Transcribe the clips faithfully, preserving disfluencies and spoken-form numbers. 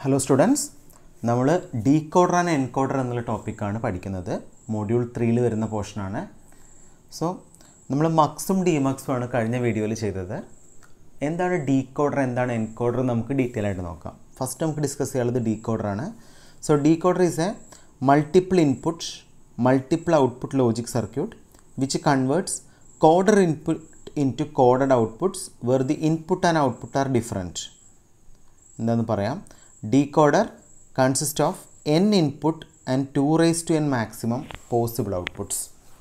Hello students, നമ്മൾ decoder and encoder എന്നുള്ള ടോപ്പിക്കാണ് പഠിക്കുന്നത്. മൊഡ്യൂൾ ത്രീയിൽ വരുന്ന പോർഷനാണ്. സോ നമ്മൾ മക്സും ഡിമക്സും ആണ് കഴിഞ്ഞ വീഡിയോയിൽ ചെയ്തത്. എന്താണ് ഡീകോഡർ, എന്താണ് എൻകോഡർ നമുക്ക് ഡീറ്റെയിൽ ആയിട്ട് നോക്കാം. ഫസ്റ്റ് നമുക്ക് ഡിസ്കസ് ചെയ്യാനുള്ളത് ഡീകോഡർ ആണ്. So decoder is a multiple input multiple output logic circuit which converts coder input into coded outputs where the input and output are different. എന്താണെന്ന് പറയാം. Decoder consists of n input and two raised to n maximum possible outputs.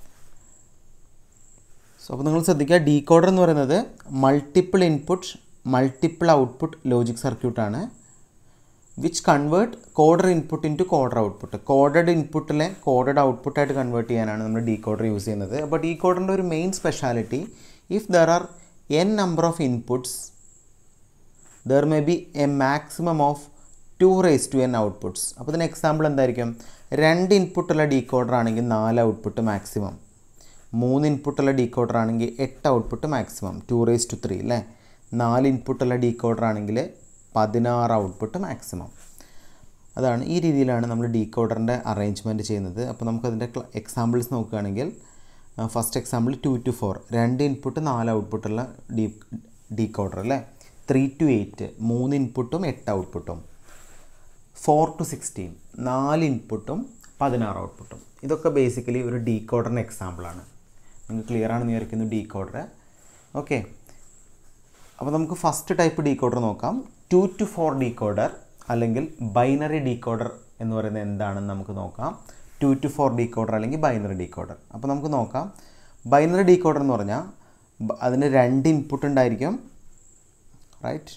So അപ്പോൾ നിങ്ങൾ ശ്രദ്ധിക്കുക, decoder എന്ന് പറയുന്നത് multiple input multiple output logic സർക്യൂട്ടാണ് which convert coder input into coder output. Coded ഇൻപുട്ടിലെ coded ഔട്ട്പുട്ടായിട്ട് കൺവേർട്ട് ചെയ്യാനാണ് നമ്മൾ ഡീകോഡർ യൂസ് ചെയ്യുന്നത്. അപ്പോൾ ഡീകോഡറിൻ്റെ ഒരു main speciality, if there are n number of inputs there may be a maximum of two raise to n outputs. അപ്പോൾ ഇതിന് എക്സാമ്പിൾ എന്തായിരിക്കും? രണ്ട് ഇൻപുട്ടുള്ള ഡീകോഡർ ആണെങ്കിൽ നാല് ഔട്ട്പുട്ട് മാക്സിമം, മൂന്ന് ഇൻപുട്ടുള്ള ഡീകോഡർ ആണെങ്കിൽ എട്ട് output maximum, two raise to three അല്ലേ. നാല് ഇൻപുട്ടുള്ള ഡീകോഡർ ആണെങ്കിൽ പതിനാറ് ഔട്ട്പുട്ട് മാക്സിമം. അതാണ്, ഈ രീതിയിലാണ് നമ്മൾ ഡീകോഡറിൻ്റെ അറേഞ്ച്മെൻറ്റ് ചെയ്യുന്നത്. അപ്പോൾ നമുക്കതിൻ്റെ എക്സാമ്പിൾസ് നോക്കുകയാണെങ്കിൽ, first example two to four, രണ്ട് ഇൻപുട്ട് നാല് ഔട്ട്പുട്ടുള്ള ഡീ ഡീകോഡർ അല്ലേ. ത്രീ ടു എയ്റ്റ്, മൂന്ന് ഇൻപുട്ടും എട്ട് ഔട്ട്പുട്ടും. ഫോർ ടു സിക്സ്റ്റീൻ, നാല് ഇൻപുട്ടും പതിനാറ് ഔട്ട്പുട്ടും. ഇതൊക്കെ ബേസിക്കലി ഒരു ഡീകോഡറിന് എക്സാമ്പിളാണ്. നിങ്ങൾക്ക് ക്ലിയർ ആണെന്ന് വിചാരിക്കുന്നു ഡീകോഡർ. ഓക്കെ, അപ്പോൾ നമുക്ക് ഫസ്റ്റ് ടൈപ്പ് ഡീകോഡർ നോക്കാം. ടു ടു ഫോർ ഡീകോഡർ അല്ലെങ്കിൽ ബൈനറി ഡീകോഡർ എന്ന് പറയുന്നത് എന്താണെന്ന് നമുക്ക് നോക്കാം. ടു ടു ഫോർ ഡീകോഡർ അല്ലെങ്കിൽ ബൈനറി ഡീകോഡർ. അപ്പോൾ നമുക്ക് നോക്കാം. ബൈനറി ഡീകോഡർ എന്ന് പറഞ്ഞാൽ അതിന് രണ്ട് ഇൻപുട്ട് ഉണ്ടായിരിക്കും, റൈറ്റ്,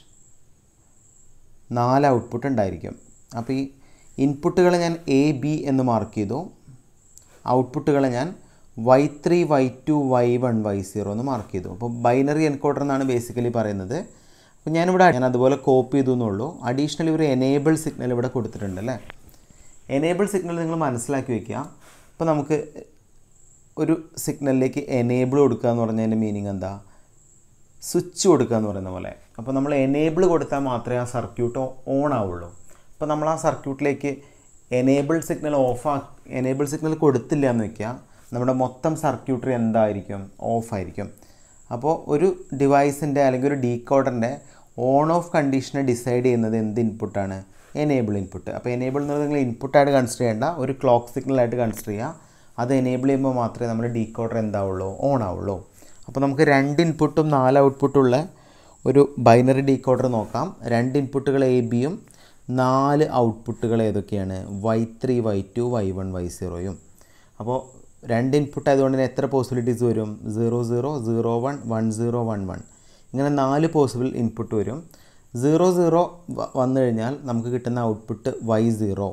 നാല് ഔട്ട്പുട്ട് ഉണ്ടായിരിക്കും. അപ്പോൾ ഈ ഇൻപുട്ടുകളെ ഞാൻ എ ബി എന്ന് മാർക്ക് ചെയ്തു, ഔട്ട്പുട്ടുകളെ ഞാൻ Y three Y two Y one Y zero എന്ന് മാർക്ക് ചെയ്തു. അപ്പോൾ ബൈനറി എൻകോഡർ എന്നാണ് ബേസിക്കലി പറയുന്നത്. അപ്പോൾ ഞാനിവിടെ ഞാൻ അതുപോലെ കോപ്പി ചെയ്തു എന്നുള്ളൂ. അഡീഷണലി ഒരു എനേബിൾ സിഗ്നൽ ഇവിടെ കൊടുത്തിട്ടുണ്ട് അല്ലേ. എനേബിൾ സിഗ്നൽ നിങ്ങൾ മനസ്സിലാക്കി വയ്ക്കുക. അപ്പോൾ നമുക്ക് ഒരു സിഗ്നലിലേക്ക് എനേബിൾ കൊടുക്കുക എന്ന് പറഞ്ഞതിൻ്റെ മീനിങ് എന്താ? സ്വിച്ച് കൊടുക്കുക എന്ന് പറയുന്ന പോലെ. അപ്പോൾ നമ്മൾ എനേബിൾ കൊടുത്താൽ മാത്രമേ ആ സർക്യൂട്ട് ഓൺ ആവുള്ളൂ. അപ്പോൾ നമ്മൾ ആ സർക്യൂട്ടിലേക്ക് enable signal of enable signal കൊടുത്തില്ല എന്ന് വയ്ക്കുക, നമ്മുടെ മൊത്തം സർക്യൂട്ടറി എന്തായിരിക്കും? ഓഫായിരിക്കും. അപ്പോൾ ഒരു ഡിവൈസിൻ്റെ അല്ലെങ്കിൽ ഒരു ഡീകോഡറിൻ്റെ ഓൺ ഓഫ് കണ്ടീഷനെ ഡിസൈഡ് ചെയ്യുന്നത് എന്ത് ഇൻപുട്ടാണ്? Enable input. അപ്പോൾ എനേബിൾ എന്ന് പറയുന്നത് നിങ്ങൾ ഇൻപുട്ടായിട്ട് കൺസിഡർ ചെയ്യേണ്ട, ഒരു ക്ലോക്ക് സിഗ്നലായിട്ട് കൺസിഡർ ചെയ്യുക. അത് എനേബിൾ ചെയ്യുമ്പോൾ മാത്രമേ നമ്മുടെ ഡീകോഡർ എന്താവുള്ളൂ? ഓൺ ആവുള്ളൂ. അപ്പോൾ നമുക്ക് രണ്ട് ഇൻപുട്ടും നാല് ഔട്ട്പുട്ടുള്ള ഒരു ബൈനറി ഡീകോഡർ നോക്കാം. രണ്ട് ഇൻപുട്ടുകൾ എ ബിയും നാല് ഔട്ട്പുട്ടുകൾ ഏതൊക്കെയാണ്? Y three Y two Y one Y സീറോയും. അപ്പോൾ രണ്ട് ഇൻപുട്ട് ആയതുകൊണ്ട് തന്നെ എത്ര പോസിബിലിറ്റീസ് വരും? Zero zero zero one one zero one one, ഇങ്ങനെ നാല് പോസിബിൾ ഇൻപുട്ട് വരും. സീറോ സീറോ വന്നു കഴിഞ്ഞാൽ നമുക്ക് കിട്ടുന്ന output Y zero,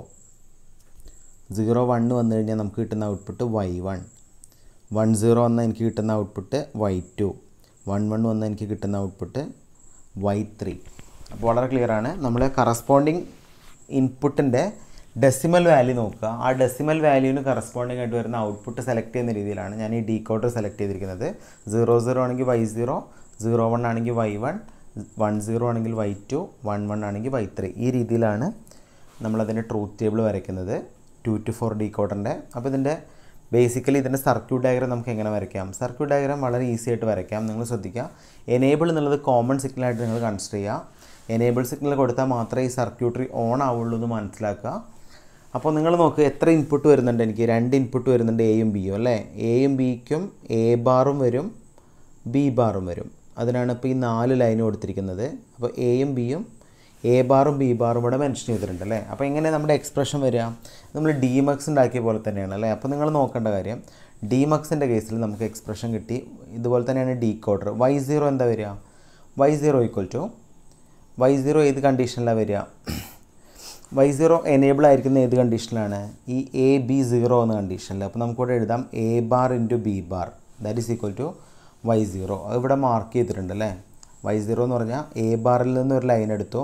zero one വന്നു കഴിഞ്ഞാൽ നമുക്ക് കിട്ടുന്ന output Y one, one zero വന്നാൽ എനിക്ക് കിട്ടുന്ന output Y two, one one വന്നാൽ എനിക്ക് കിട്ടുന്ന ഔട്ട്പുട്ട് വൈ ത്രീ. അപ്പോൾ വളരെ ക്ലിയർ ആണ്. നമ്മൾ കറസ്പോണ്ടിങ് ഇൻപുട്ടിൻ്റെ ഡെസിമൽ വാല്യൂ നോക്കുക. ആ ഡെസിമൽ വാല്യൂവിന് കറസ്പോണ്ടിങ് ആയിട്ട് വരുന്ന ഔട്ട്പുട്ട് സെലക്ട് ചെയ്യുന്ന രീതിയിലാണ് ഞാൻ ഈ ഡീകോഡർ സെലക്ട് ചെയ്തിരിക്കുന്നത്. സീറോ സീറോ ആണെങ്കിൽ വൈ സീറോ, സീറോ വൺ ആണെങ്കിൽ വൈ വൺ, വൺ സീറോ ആണെങ്കിൽ വൈ ടു, വൺ വൺ ആണെങ്കിൽ വൈ ത്രീ. ഈ രീതിയിലാണ് നമ്മളതിൻ്റെ ട്രൂത്ത് ടേബിൾ വരയ്ക്കുന്നത് ടു ടു ഫോർ ഡീകോഡറിൻ്റെ. അപ്പോൾ ഇതിൻ്റെ ബേസിക്കലി ഇതിൻ്റെ സർക്യൂട്ട് ഡയഗ്രാം നമുക്ക് എങ്ങനെ വരയ്ക്കാം? സർക്യൂട്ട് ഡയഗ്രാം വളരെ ഈസി ആയിട്ട് വരയ്ക്കാം. നിങ്ങൾ ശ്രദ്ധിക്കുക, എനേബിൾ എന്നുള്ളത് കോമൺ സിഗ്നലായിട്ട് നിങ്ങൾ കൺസിഡർ ചെയ്യുക. എനേബിൾ സിഗ്നൽ കൊടുത്താൽ മാത്രമേ ഈ സർക്യൂട്ടറി ഓൺ ആവുള്ളൂ എന്ന് മനസ്സിലാക്കുക. അപ്പോൾ നിങ്ങൾ നോക്കുക, എത്ര ഇൻപുട്ട് വരുന്നുണ്ട്? എനിക്ക് രണ്ട് ഇൻപുട്ട് വരുന്നുണ്ട്, എയും ബിയും അല്ലേ. എയും ബിക്കും എ ബാറും വരും, ബി ബാറും വരും. അതിനാണ് ഇപ്പോൾ ഈ നാല് ലൈൻ കൊടുത്തിരിക്കുന്നത്. അപ്പോൾ എയും ബിയും എ ബാറും ബി ബാറും ഇവിടെ മെൻഷൻ ചെയ്തിട്ടുണ്ട് അല്ലേ. അപ്പോൾ എങ്ങനെ നമ്മുടെ എക്സ്പ്രഷൻ വരിക? നമ്മൾ ഡിമക്സ് ഉണ്ടാക്കിയ പോലെ തന്നെയാണ് അല്ലേ. അപ്പോൾ നിങ്ങൾ നോക്കേണ്ട കാര്യം, ഡിമക്സിൻ്റെ കേസിൽ നമുക്ക് എക്സ്പ്രഷൻ കിട്ടി. ഇതുപോലെ തന്നെയാണ് ഡീകോഡർ. വൈ സീറോ എന്താ വരിക? Y zero equal to, Y zero ഏത് കണ്ടീഷനിലാണ് വരിക? വൈ സീറോ എനേബിൾ ആയിരിക്കുന്ന ഏത് കണ്ടീഷനിലാണ്? ഈ എ ബി സീറോ എന്ന കണ്ടീഷനിൽ. അപ്പോൾ നമുക്കിവിടെ എഴുതാം A bar into B bar that is equal to Y zero. അത് ഇവിടെ മാർക്ക് ചെയ്തിട്ടുണ്ട് അല്ലേ. വൈ സീറോ എന്ന് പറഞ്ഞാൽ എ ബാറിൽ നിന്ന് ഒരു ലൈൻ എടുത്തു,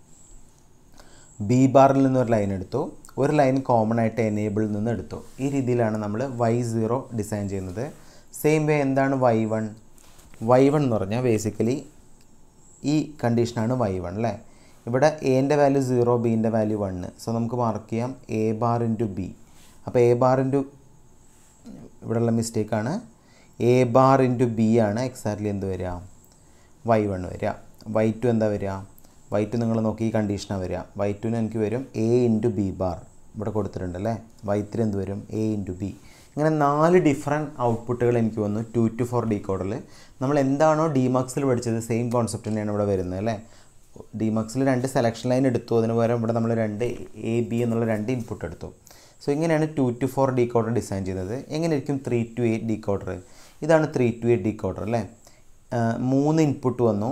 ബി ബാറിൽ നിന്ന് ഒരു ലൈൻ എടുത്തു, ഒരു ലൈൻ കോമൺ ആയിട്ട് എനേബിളിൽ നിന്ന് എടുത്തു. ഈ രീതിയിലാണ് നമ്മൾ വൈ സീറോ ഡിസൈൻ ചെയ്യുന്നത്. സെയിം വേ എന്താണ് വൈ വൺ? വൈ വൺ എന്ന് പറഞ്ഞാൽ ബേസിക്കലി ഈ കണ്ടീഷനാണ് വൈ വൺ അല്ലേ. ഇവിടെ എൻ്റെ വാല്യൂ സീറോ ബീൻ്റെ വാല്യൂ വണ്ണ്. സോ നമുക്ക് മാർക്ക് ചെയ്യാം എ ബാർ ഇൻറ്റു ബി. അപ്പോൾ എ ബാർ ഇൻറ്റു ഇവിടെയുള്ള മിസ്റ്റേക്കാണ്. എ ബാർ ഇൻറ്റു ബി ആണ് എക്സാക്ട്ലി എന്ത് വരിക, വൈ വൺ വരിക. വൈ ടു എന്താ വരിക, വൈ ടു നിങ്ങൾ നോക്കി ഈ കണ്ടീഷനാണ് വരിക. വൈ ടുവിന് എനിക്ക് വരും എ ഇൻറ്റു ബി ബാർ, ഇവിടെ കൊടുത്തിട്ടുണ്ട് അല്ലേ. വൈ ത്രീ എന്ത് വരും, എ ഇൻറ്റു ബി. ഇങ്ങനെ നാല് ഡിഫറെൻറ്റ് ഔട്ട്പുട്ടുകൾ എനിക്ക് വന്നു ടു ടു ഫോർ ഡീകോഡറിൽ. നമ്മൾ എന്താണോ ഡിമാക്സിൽ പഠിച്ചത് സെയിം കോൺസെപ്റ്റ് തന്നെയാണ് ഇവിടെ വരുന്നത് അല്ലേ. ഡിമാക്സിൽ രണ്ട് സെലക്ഷൻ ലൈൻ എടുത്തു, അതിന് പകരം ഇവിടെ നമ്മൾ രണ്ട് എ ബി എന്നുള്ള രണ്ട് ഇൻപുട്ട് എടുത്തു. സോ ഇങ്ങനെയാണ് two to four decoder design ചെയ്തത്. എങ്ങനെയായിരിക്കും ത്രീ ടു എയ്റ്റ് ഡീകോഡർ? ഇതാണ് ത്രീ ടു എയ്റ്റ് ഡീകോഡർ അല്ലേ. മൂന്ന് ഇൻപുട്ട് വന്നു,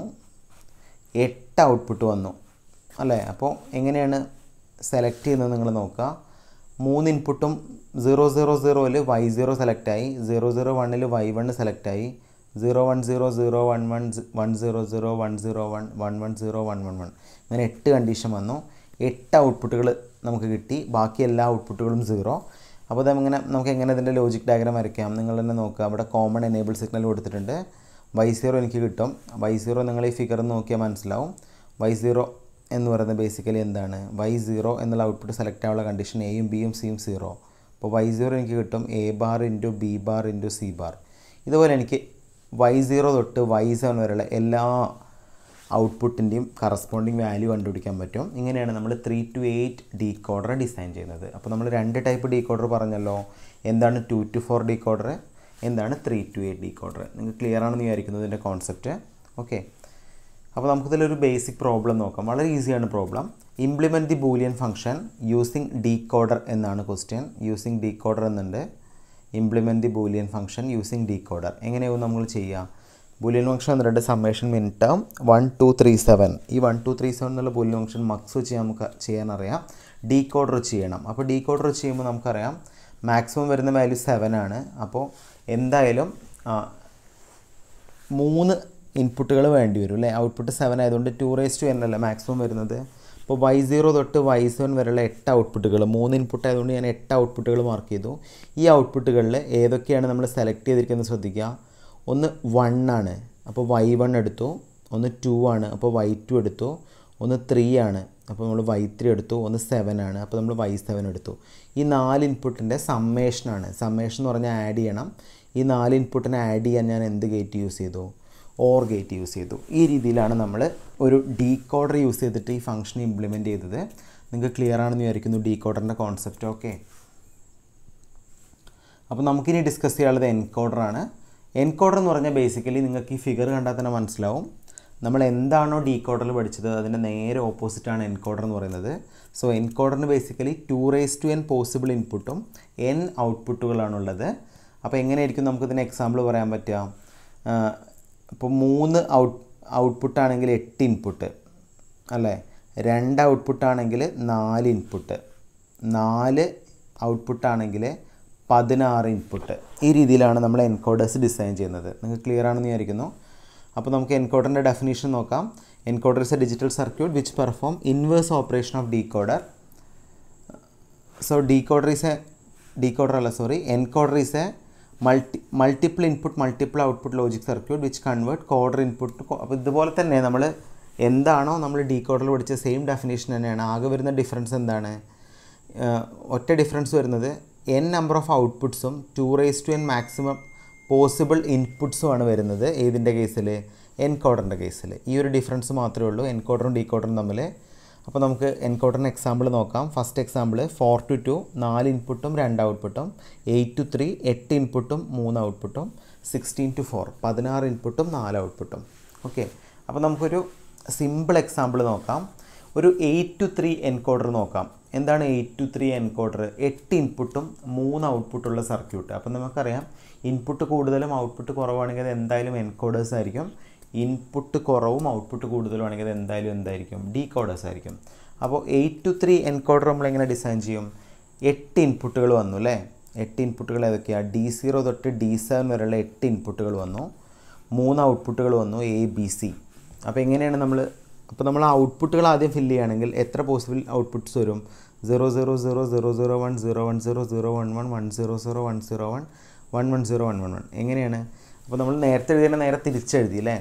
എട്ട് ഔട്ട്പുട്ട് വന്നു അല്ലേ. അപ്പോൾ എങ്ങനെയാണ് സെലക്ട് ചെയ്യുന്നത് നിങ്ങൾ നോക്കുക. മൂന്ന് ഇൻപുട്ടും സീറോ സീറോ സീറോയിൽ വൈ സീറോ സെലക്റ്റായി, സീറോ സീറോ വണ്ണിൽ വൈ വൺ സെലക്റ്റായി, zero one zero zero one one one zero zero one zero one one one zero one one one അങ്ങനെ എട്ട് കണ്ടീഷൻ വന്നു. എട്ട് ഔട്ട്പുട്ടുകൾ നമുക്ക് കിട്ടി, ബാക്കി എല്ലാ ഔട്ട്പുട്ടുകളും സീറോ. അപ്പോൾ അതങ്ങനെ നമുക്ക് എങ്ങനെ ഇതിൻ്റെ ലോജിക് ഡയഗ്രാം വരയ്ക്കാം നിങ്ങൾ തന്നെ നോക്കുക. അവിടെ കോമൺ എനേബിൾ സിഗ്നൽ കൊടുത്തിട്ടുണ്ട്. വൈ സീറോ എനിക്ക് കിട്ടും. വൈ സീറോ നിങ്ങൾ ഈ ഫിഗർ നോക്കിയാൽ മനസ്സിലാവും. വൈ സീറോ എന്ന് പറയുന്നത് ബേസിക്കലി എന്താണ്, വൈ സീറോ എന്നുള്ള ഔട്ട്പുട്ട് സെലക്ട് ആവാനുള്ള കണ്ടീഷൻ എയും ബിയും സിയും സീറോ. അപ്പോൾ വൈ സീറോ എനിക്ക് കിട്ടും A bar into B bar into C bar. ഇതുപോലെ എനിക്ക് വൈ സീറോ തൊട്ട് വൈ സെവൻ വരെയുള്ള എല്ലാ ഔട്ട്പുട്ടിൻ്റെയും കറസ്പോണ്ടിങ് വാല്യൂ കണ്ടുപിടിക്കാൻ പറ്റും. ഇങ്ങനെയാണ് നമ്മൾ three to eight decoder design ചെയ്യുന്നത്. അപ്പോൾ നമ്മൾ രണ്ട് ടൈപ്പ് ഡീകോഡർ പറഞ്ഞല്ലോ. എന്താണ് ടു ടു ഫോർ ഡീകോഡർ, എന്താണ് ത്രീ ടു എയ്റ്റ് ഡീകോഡർ. നിങ്ങൾക്ക് ക്ലിയർ ആണെന്ന് വിചാരിക്കുന്നത് ഇതിൻ്റെ കോൺസെപ്റ്റ്. ഓക്കെ, അപ്പോൾ നമുക്കിതിലൊരു ബേസിക് പ്രോബ്ലം നോക്കാം. വളരെ ഈസിയാണ് problem. Implement the Boolean function using decoder എന്നാണ് ക്വസ്റ്റ്യൻ. യൂസിങ് ഡീകോഡർ എന്നുണ്ട്. Implement the Boolean function using decoder എങ്ങനെയാവും നമ്മൾ ചെയ്യുക. ബൂലിയൻ ഫംഗ്ഷൻ എന്നിട്ട് summation min term one two three seven. ഈ വൺ ടു ത്രീ സെവൻ എന്നുള്ള ബൂലിയൻ ഫംഗ്ഷൻ മക്സ് വെച്ച് നമുക്ക് ചെയ്യാനറിയാം. ഡീകോഡർ ചെയ്യണം. അപ്പോൾ ഡീകോഡർ ചെയ്യുമ്പോൾ നമുക്കറിയാം മാക്സിമം വരുന്ന വാല്യൂ സെവൻ ആണ്. അപ്പോൾ എന്തായാലും മൂന്ന് ഇൻപുട്ടുകൾ വേണ്ടി വരും അല്ലേ. ഔട്ട്പുട്ട് സെവൻ ആയതുകൊണ്ട് ടു റേസ് ടു എൻ അല്ല മാക്സിമം വരുന്നത്. അപ്പോൾ വൈ സീറോ തൊട്ട് വൈ സെവൻ വരെയുള്ള എട്ട് ഔട്ട്പുട്ടുകൾ, മൂന്ന് ഇൻപുട്ട് ആയതുകൊണ്ട് ഞാൻ എട്ട് ഔട്ട്പുട്ടുകൾ മാർക്ക് ചെയ്തു. ഈ ഔട്ട്പുട്ടുകളിൽ ഏതൊക്കെയാണ് നമ്മൾ സെലക്ട് ചെയ്തിരിക്കുന്നത് ശ്രദ്ധിക്കുക. ഒന്ന് വൺ ആണ്, അപ്പോൾ വൈ വൺ എടുത്തു. ഒന്ന് ടു ആണ്, അപ്പോൾ വൈ ടു എടുത്തു. ഒന്ന് ത്രീ ആണ്, അപ്പോൾ നമ്മൾ വൈ ത്രീ എടുത്തു. ഒന്ന് സെവൻ ആണ്, അപ്പോൾ നമ്മൾ വൈ സെവൻ എടുത്തു. ഈ നാല് ഇൻപുട്ടിൻ്റെ സമ്മേഷനാണ്. സമ്മേഷൻ എന്ന് പറഞ്ഞാൽ ആഡ് ചെയ്യണം. ഈ നാല് ഇൻപുട്ടിനെ ആഡ് ചെയ്യാൻ ഞാൻ എന്ത് ഗേറ്റ് യൂസ് ചെയ്തു, ഓർ ഗേറ്റ് യൂസ് ചെയ്തു. ഈ രീതിയിലാണ് നമ്മൾ ഒരു ഡീകോഡർ യൂസ് ചെയ്തിട്ട് ഈ ഫംഗ്ഷൻ ഇംപ്ലിമെൻറ്റ് ചെയ്തത്. നിങ്ങൾക്ക് ക്ലിയർ ആണെന്ന് വിചാരിക്കുന്നു ഡീകോഡറിൻ്റെ കോൺസെപ്റ്റ്. ഓക്കെ, അപ്പോൾ നമുക്കിനി ഡിസ്കസ് ചെയ്യാനുള്ളത് എൻകോഡറാണ്. എൻകോഡർ എന്ന് പറഞ്ഞാൽ ബേസിക്കലി നിങ്ങൾക്ക് ഈ ഫിഗർ കണ്ടാൽ തന്നെ മനസ്സിലാവും. നമ്മൾ എന്താണോ ഡീകോഡറിൽ പഠിച്ചത് അതിൻ്റെ നേരെ ഓപ്പോസിറ്റാണ് എൻകോഡർ എന്ന് പറയുന്നത്. സോ എൻകോഡറിന് basically two raise to n possible ഇൻപുട്ടും എൻ ഔട്ട്പുട്ടുകളാണുള്ളത്. അപ്പോൾ എങ്ങനെയായിരിക്കും നമുക്കിതിന് എക്സാമ്പിൾ പറയാൻ പറ്റുക. ഇപ്പോൾ മൂന്ന് ഔട്ട് ഔട്ട്പുട്ടാണെങ്കിൽ എട്ട് ഇൻപുട്ട് അല്ലേ. രണ്ട് ഔട്ട്പുട്ടാണെങ്കിൽ നാല് ഇൻപുട്ട്, നാല് ഔട്ട്പുട്ടാണെങ്കിൽ പതിനാറ് ഇൻപുട്ട്. ഈ രീതിയിലാണ് നമ്മൾ എൻകോഡേഴ്സ് ഡിസൈൻ ചെയ്യുന്നത്. നിങ്ങൾക്ക് ക്ലിയർ ആണെന്ന് വിചാരിക്കുന്നു. അപ്പോൾ നമുക്ക് എൻകോഡറിൻ്റെ ഡെഫിനേഷൻ നോക്കാം. Encoder is a digital circuit which perform inverse operation of decoder. So decoder is a decoder അല്ല sorry encoder is a multi multiple input multiple output logic circuit which convert coder input. അപ്പോൾ ഇതുപോലെ തന്നെ നമ്മൾ എന്താണോ നമ്മൾ ഡീകോഡറിൽ പഠിച്ച same definition തന്നെയാണ്. ആകെ വരുന്ന ഡിഫറൻസ് എന്താണ്, ഒറ്റ ഡിഫറൻസ് വരുന്നത് എൻ നമ്പർ ഓഫ് ഔട്ട്പുട്ട്സും two raise to n maximum possible ഇൻപുട്സുമാണ് വരുന്നത്. ഏതിൻ്റെ കേസിൽ, എൻകോഡറിൻ്റെ കേസിൽ. ഈ ഒരു ഡിഫറൻസ് മാത്രമേ ഉള്ളൂ എൻകോഡറും ഡീകോഡറും തമ്മിൽ. അപ്പോൾ നമുക്ക് എൻകോഡറിന് എക്സാമ്പിൾ നോക്കാം. First example four to two നാല് ഇൻപുട്ടും രണ്ട് ഔട്ട്പുട്ടും, എയ്റ്റ് ടു ത്രീ എട്ട് ഇൻപുട്ടും മൂന്ന് ഔട്ട്പുട്ടും, സിക്സ്റ്റീൻ ടു ഫോർ പതിനാറ് ഇൻപുട്ടും നാല് ഔട്ട്പുട്ടും. ഓക്കെ, അപ്പോൾ നമുക്കൊരു സിമ്പിൾ എക്സാമ്പിൾ നോക്കാം. ഒരു എയ്റ്റ് ടു ത്രീ എൻകോഡർ നോക്കാം. എന്താണ് എയ്റ്റ് ടു ത്രീ എൻകോഡർ? എട്ട് ഇൻപുട്ടും മൂന്ന് ഔട്ട്പുട്ടുള്ള സർക്യൂട്ട്. അപ്പോൾ നമുക്കറിയാം ഇൻപുട്ട് കൂടുതലും ഔട്ട്പുട്ട് കുറവാണെങ്കിൽ അത് എന്തായാലും എൻകോഡേഴ്സ് ആയിരിക്കും. ഇൻപുട്ട് കുറവും ഔട്ട്പുട്ട് കൂടുതലുമാണെങ്കിൽ അത് എന്തായാലും എന്തായിരിക്കും, ഡീകോഡേഴ്സ് ആയിരിക്കും. അപ്പോൾ എയ്റ്റ് ടു ത്രീ എൻകോഡർ നമ്മളെങ്ങനെ ഡിസൈൻ ചെയ്യും? എട്ട് ഇൻപുട്ടുകൾ വന്നു അല്ലേ. എട്ട് ഇൻപുട്ടുകൾ ഏതൊക്കെയാണ്? ഡി സീറോ തൊട്ട് ഡി സെവൻ വരെയുള്ള എട്ട് ഇൻപുട്ടുകൾ വന്നു. മൂന്ന് ഔട്ട്പുട്ടുകൾ വന്നു, എ ബി സി. അപ്പോൾ എങ്ങനെയാണ് നമ്മൾ അപ്പോൾ നമ്മൾ ഔട്ട്പുട്ടുകൾ ആദ്യം ഫില്ല് ചെയ്യുകയാണെങ്കിൽ എത്ര പോസിബിൾ ഔട്ട്പുട്ട്സ് വരും? Zero zero zero zero zero one zero one zero zero one one one zero zero one zero one one one zero one one one. എങ്ങനെയാണ്? അപ്പോൾ നമ്മൾ നേരത്തെ എഴുതിയാൽ നേരെ തിരിച്ചെഴുതി അല്ലേ.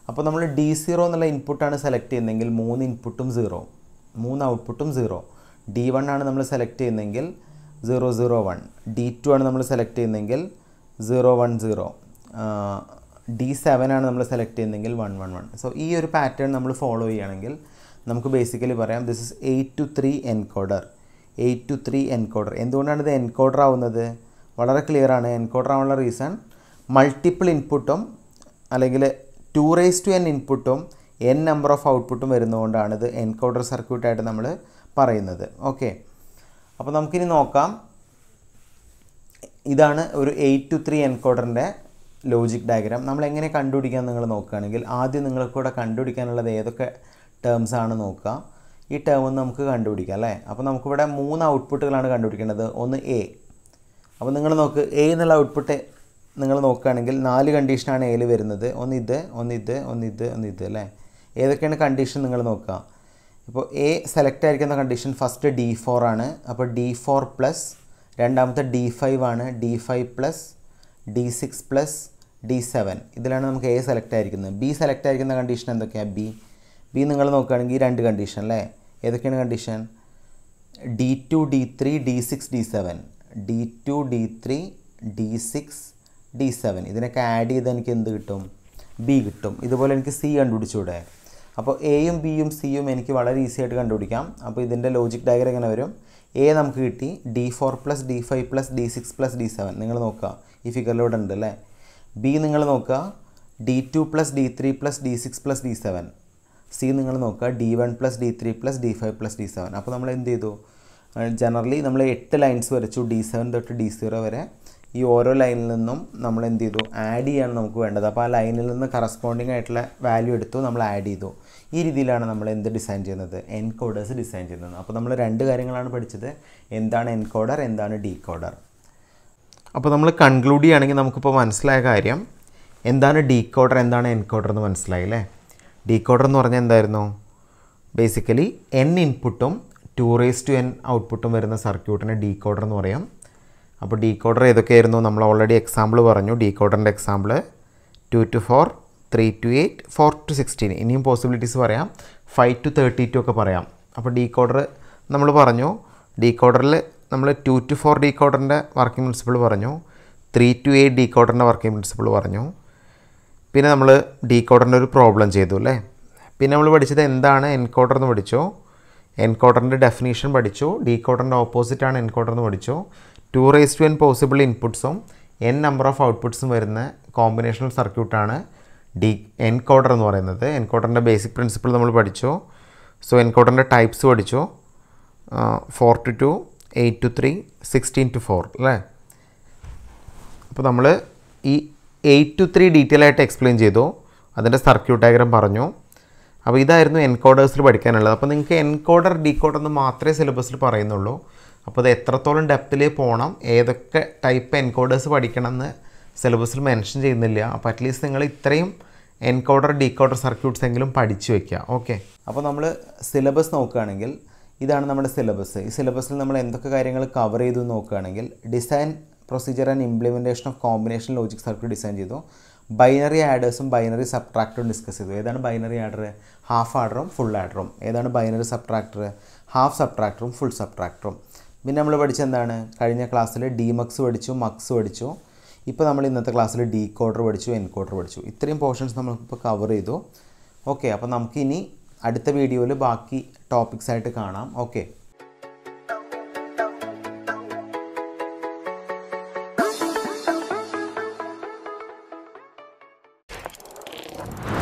അപ്പോൾ നമ്മൾ ഡി സീറോ എന്നുള്ള ഇൻപുട്ടാണ് സെലക്ട് ചെയ്യുന്നതെങ്കിൽ മൂന്ന് ഇൻപുട്ടും സീറോ, മൂന്ന് ഔട്ട്പുട്ടും സീറോ. ഡി വൺ ആണ് നമ്മൾ സെലക്ട് ചെയ്യുന്നതെങ്കിൽ zero zero one, D two ആണ് നമ്മൾ സെലക്ട് ചെയ്യുന്നതെങ്കിൽ zero one zero, D seven ആണ് നമ്മൾ സെലക്ട് ചെയ്യുന്നതെങ്കിൽ വൺ വൺ വൺ. സോ ഈ ഒരു പാറ്റേൺ നമ്മൾ ഫോളോ ചെയ്യുകയാണെങ്കിൽ നമുക്ക് ബേസിക്കലി പറയാം this is eight to three encoder. Eight to three encoder. എന്തുകൊണ്ടാണ് ഇത് എൻകോഡർ ആവുന്നത്? വളരെ ക്ലിയർ ആണ്. എൻകോഡർ ആവാനുള്ള റീസൺ മൾട്ടിപ്പിൾ ഇൻപുട്ടും അല്ലെങ്കിൽ ടു റേസ് ടു എൻ ഇൻപുട്ടും എൻ നമ്പർ ഓഫ് ഔട്ട്പുട്ടും വരുന്നതുകൊണ്ടാണ് ഇത് എൻകോഡർ സർക്യൂട്ടായിട്ട് നമ്മൾ പറയുന്നത്. ഓക്കെ, അപ്പോൾ നമുക്കിനി നോക്കാം. ഇതാണ് ഒരു എയ്റ്റ് ടു ത്രീ എൻകോഡറിൻ്റെ ലോജിക് ഡയഗ്രാം. നമ്മൾ എങ്ങനെ കണ്ടുപിടിക്കാൻ നിങ്ങൾ നോക്കുകയാണെങ്കിൽ ആദ്യം നിങ്ങൾക്കൂടെ കണ്ടുപിടിക്കാനുള്ളത് ഏതൊക്കെ ടേംസ് ആണ് നോക്കുക. ഈ ടേം ഒന്ന് നമുക്ക് കണ്ടുപിടിക്കാം അല്ലേ. അപ്പോൾ നമുക്കിവിടെ മൂന്ന് ഔട്ട്പുട്ടുകളാണ് കണ്ടുപിടിക്കേണ്ടത്. ഒന്ന് എ. അപ്പോൾ നിങ്ങൾ നോക്ക്, എ എന്നുള്ള ഔട്ട്പുട്ട് നിങ്ങൾ നോക്കുകയാണെങ്കിൽ നാല് കണ്ടീഷനാണ് എയിൽ വരുന്നത്. ഒന്ന് ഇത്, ഒന്ന് ഇത്, ഒന്ന് ഇത്, ഒന്ന് ഇത് അല്ലേ. ഏതൊക്കെയാണ് കണ്ടീഷൻ നിങ്ങൾ നോക്കുക. ഇപ്പോൾ എ സെലക്ട് ആയിരിക്കുന്ന കണ്ടീഷൻ ഫസ്റ്റ് ഡി ഫോർ ആണ്. അപ്പോൾ ഡി ഫോർ പ്ലസ് രണ്ടാമത്തെ ഡി ഫൈവ് ആണ്. D five plus D six plus D seven. ഇതിലാണ് നമുക്ക് എ സെലക്ട് ആയിരിക്കുന്നത്. ബി സെലക്ട് ആയിരിക്കുന്ന കണ്ടീഷൻ എന്തൊക്കെയാണ്? ബി ബി നിങ്ങൾ നോക്കുകയാണെങ്കിൽ രണ്ട് കണ്ടീഷൻ അല്ലേ. ഏതൊക്കെയാണ് condition? D two D three D six D seven. D two D three D six D seven. ഇതിനൊക്കെ ആഡ് ചെയ്ത് എനിക്ക് എന്ത് കിട്ടും? ബി കിട്ടും. ഇതുപോലെ എനിക്ക് സി കണ്ടുപിടിച്ചൂടെ? അപ്പോൾ എയും ബിയും സിയും എനിക്ക് വളരെ ഈസി ആയിട്ട് കണ്ടുപിടിക്കാം. അപ്പോൾ ഇതിൻ്റെ ലോജിക് ഡയഗ്രം എങ്ങനെ വരും? എ നമുക്ക് കിട്ടി D four plus D five plus D six plus D seven. നിങ്ങൾ നോക്കുക, ഈ ഫിഗറിലൂടെ ഉണ്ട് അല്ലേ. ബി നിങ്ങൾ നോക്കുക D two plus D three plus D six plus D seven. C നിങ്ങൾ നോക്കുക D one plus D three plus D five plus D seven. അപ്പോൾ നമ്മൾ എന്ത് ചെയ്തു? ജനറലി നമ്മൾ എട്ട് ലൈൻസ് വരച്ചു, ഡി സെവൻ തൊട്ട് ഡി സീറോ വരെ. ഈ ഓരോ ലൈനിൽ നിന്നും നമ്മൾ എന്ത് ചെയ്തു? ആഡ് ചെയ്യാണ് നമുക്ക് വേണ്ടത്. അപ്പോൾ ആ ലൈനിൽ നിന്ന് കറസ്പോണ്ടിങ് ആയിട്ടുള്ള വാല്യൂ എടുത്തു, നമ്മൾ ആഡ് ചെയ്തു. ഈ രീതിയിലാണ് നമ്മൾ എന്ത് ഡിസൈൻ ചെയ്യുന്നത്? എൻകോഡേഴ്സ് ഡിസൈൻ ചെയ്യുന്നത്. അപ്പോൾ നമ്മൾ രണ്ട് കാര്യങ്ങളാണ് പഠിച്ചത്. എന്താണ് എൻകോഡർ, എന്താണ് ഡീകോഡർ. അപ്പോൾ നമ്മൾ കൺക്ലൂഡ് ചെയ്യുകയാണെങ്കിൽ നമുക്കിപ്പോൾ മനസ്സിലായ കാര്യം എന്താണ് ഡീകോഡർ, എന്താണ് എൻകോഡർ എന്ന് മനസ്സിലായി അല്ലേ. ഡീകോഡർ എന്ന് പറഞ്ഞാൽ എന്തായിരുന്നു? ബേസിക്കലി എൻ ഇൻപുട്ടും ടു റേസ് ടു എൻ ഔട്ട്പുട്ടും വരുന്ന സർക്യൂട്ടിനെ ഡീകോഡർ എന്ന് പറയാം. അപ്പോൾ ഡീകോഡർ ഏതൊക്കെയായിരുന്നു? നമ്മൾ ഓൾറെഡി എക്സാമ്പിൾ പറഞ്ഞു. ഡീകോഡറിൻ്റെ example two to four, three to eight, four to sixteen. ഇനിയും പോസിബിലിറ്റീസ് പറയാം, ഫൈവ് ടു തേർട്ടി ടു ഒക്കെ പറയാം. അപ്പോൾ ഡീകോഡർ നമ്മൾ പറഞ്ഞു. ഡീകോഡറിൽ നമ്മൾ ടു ടു ഫോർ ഡീകോഡറിൻ്റെ വർക്കിംഗ് പ്രിൻസിപ്പിൾ പറഞ്ഞു. ത്രീ ടു എയ്റ്റ് ഡീകോഡറിൻ്റെ വർക്കിംഗ് പ്രിൻസിപ്പിൾ പറഞ്ഞു. പിന്നെ നമ്മൾ ഡീകോഡറിൻ്റെ ഒരു പ്രോബ്ലം ചെയ്തു അല്ലേ. പിന്നെ നമ്മൾ പഠിച്ചത് എന്താണ് എൻകോഡർ എന്ന് പഠിച്ചു. എൻകോഡറിൻ്റെ ഡെഫിനീഷൻ പഠിച്ചു. ഡീകോഡറിൻ്റെ ഓപ്പോസിറ്റാണ് എൻകോഡർ എന്ന് പഠിച്ചു. Two raise to n possible ഇൻപുട്ട്സും എൻ നമ്പർ ഓഫ് ഔട്ട്പുട്ട്സും വരുന്ന കോമ്പിനേഷണൽ സർക്യൂട്ടാണ് ഡി എൻകോഡർ എന്ന് പറയുന്നത്. എൻകോഡറിൻ്റെ ബേസിക് പ്രിൻസിപ്പിൾ നമ്മൾ പഠിച്ചു. സോ എൻകോഡറിൻ്റെ ടൈപ്സ് പഠിച്ചു. Four to two, eight to three, sixteen to four അല്ലേ. അപ്പോൾ നമ്മൾ ഈ എയ്റ്റ് ടു ത്രീ ഡീറ്റെയിൽ ആയിട്ട് എക്സ്പ്ലെയിൻ ചെയ്തു. അതിൻ്റെ സർക്യൂട്ട് ഡയഗ്രാം പറഞ്ഞു. അപ്പോൾ ഇതായിരുന്നു എൻകോഡേഴ്സിൽ പഠിക്കാനുള്ളത്. അപ്പോൾ നിങ്ങൾക്ക് എൻകോഡർ ഡീകോഡർ എന്ന് മാത്രമേ സിലബസിൽ പറയുന്നുള്ളൂ. അപ്പോൾ അത് എത്രത്തോളം ഡെപ്തിൽ പോകണം, ഏതൊക്കെ ടൈപ്പ് എൻകോഡേഴ്സ് പഠിക്കണം എന്ന് സിലബസിൽ മെൻഷൻ ചെയ്യുന്നില്ല. അപ്പോൾ അറ്റ്ലീസ്റ്റ് നിങ്ങൾ ഇത്രയും എൻകോഡർ ഡീകോഡർ സർക്യൂട്ട്സ് എങ്കിലും പഠിച്ചു വയ്ക്കുക. ഓക്കെ, അപ്പോൾ നമ്മൾ സിലബസ് നോക്കുകയാണെങ്കിൽ ഇതാണ് നമ്മുടെ സിലബസ്. ഈ സിലബസിൽ നമ്മൾ എന്തൊക്കെ കാര്യങ്ങൾ കവർ ചെയ്തു നോക്കുകയാണെങ്കിൽ design procedure and implementation of combination logic circuit design ചെയ്തു. ബൈനറി ആഡേഴ്സും ബൈനറി സബ്ട്രാക്ടറും ഡിസ്കസ് ചെയ്തു. ഏതാണ് ബൈനറി ആഡർ? ഹാഫ് ആഡറും ഫുൾ ആഡറും. ഏതാണ് ബൈനറി സബ്ട്രാക്ടർ? ഹാഫ് സബ്ട്രാക്ടറും ഫുൾ സബ്ട്രാക്ടറും. പിന്നെ നമ്മൾ പഠിച്ചത് എന്താണ്? കഴിഞ്ഞ ക്ലാസ്സിൽ ഡിമക്സ് പഠിച്ചു, മക്സ് പഠിച്ചു. ഇപ്പോൾ നമ്മൾ ഇന്നത്തെ ക്ലാസ്സിൽ ഡീകോഡർ പഠിച്ചു, എൻകോഡർ പഠിച്ചു. ഇത്രയും പോർഷൻസ് നമ്മളിപ്പോൾ കവർ ചെയ്തു. ഓക്കെ, അപ്പോൾ നമുക്കിനി അടുത്ത വീഡിയോയിൽ ബാക്കി ടോപ്പിക്സ് ആയിട്ട് കാണാം. ഓക്കെ. you